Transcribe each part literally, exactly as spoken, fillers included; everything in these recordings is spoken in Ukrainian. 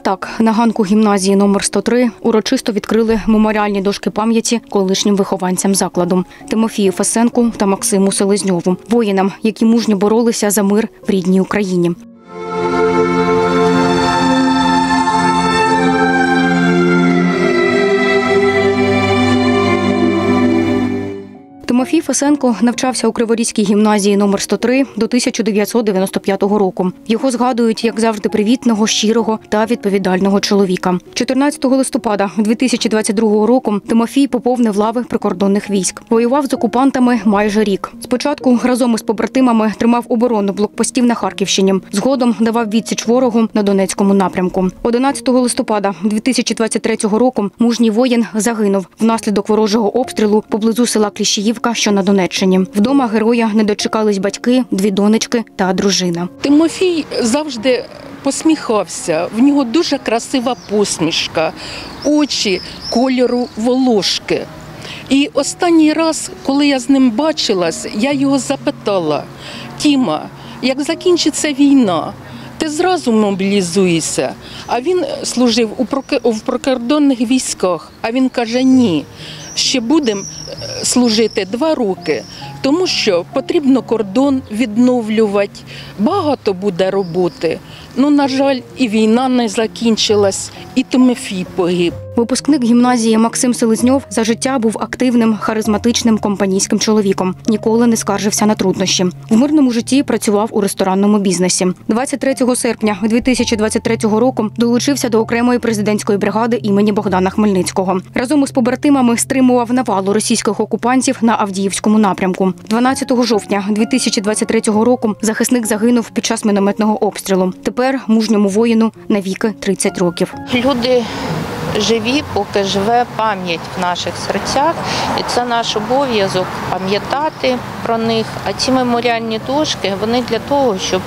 Так, на ганку гімназії номер сто три урочисто відкрили меморіальні дошки пам'яті колишнім вихованцям закладу – Тимофію Фесенку та Максиму Селезньову, воїнам, які мужньо боролися за мир в рідній Україні. Тимофій Фесенко навчався у Криворізькій гімназії номер сто три до тисяча дев'ятсот дев'яносто п'ятого року. Його згадують як завжди привітного, щирого та відповідального чоловіка. чотирнадцятого листопада дві тисячі двадцять другого року Тимофій поповнив лави прикордонних військ. Воював з окупантами майже рік. Спочатку разом із побратимами тримав оборону блокпостів на Харківщині. Згодом давав відсіч ворогу на Донецькому напрямку. одинадцятого листопада дві тисячі двадцять третього року мужній воїн загинув внаслідок ворожого обстрілу поблизу села Кліщіївка, що на Донеччині. Вдома героя не дочекались батьки, дві донечки та дружина. Тимофій завжди посміхався, в нього дуже красива посмішка, очі кольору волошки. І останній раз, коли я з ним бачилась, я його запитала: «Тіма, як закінчиться війна, ти зразу мобілізуєшся?» А він служив у прикордонних військах, а він каже: «Ні, ще будемо служити два роки, тому що потрібно кордон відновлювати, багато буде роботи». Ну, на жаль, і війна не закінчилась, і Тимофій погиб. Випускник гімназії Максим Селезньов за життя був активним, харизматичним компанійським чоловіком. Ніколи не скаржився на труднощі. В мирному житті працював у ресторанному бізнесі. двадцять третього серпня дві тисячі двадцять третього року долучився до окремої президентської бригади імені Богдана Хмельницького. Разом із побратимами стримував навалу російських окупантів на Авдіївському напрямку. дванадцятого жовтня дві тисячі двадцять третього року захисник загинув під час мінометного обстрілу. Тепер мужньому воїну навіки тридцять років. Люди живі, поки живе пам'ять в наших серцях, і це наш обов'язок пам'ятати про них. А ці меморіальні дошки, вони для того, щоб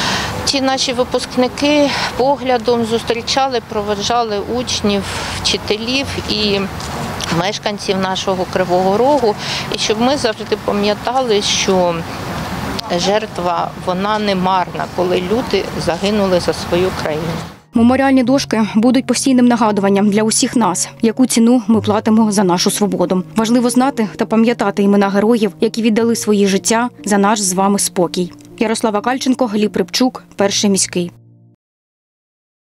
ті наші випускники поглядом зустрічали, проведжали учнів, вчителів і мешканців нашого Кривого Рогу, і щоб ми завжди пам'ятали, що жертва, вона не марна, коли люди загинули за свою країну. Меморіальні дошки будуть постійним нагадуванням для усіх нас, яку ціну ми платимо за нашу свободу. Важливо знати та пам'ятати імена героїв, які віддали свої життя за наш з вами спокій. Ярослава Кальченко, Гліб Рибчук, Перший міський.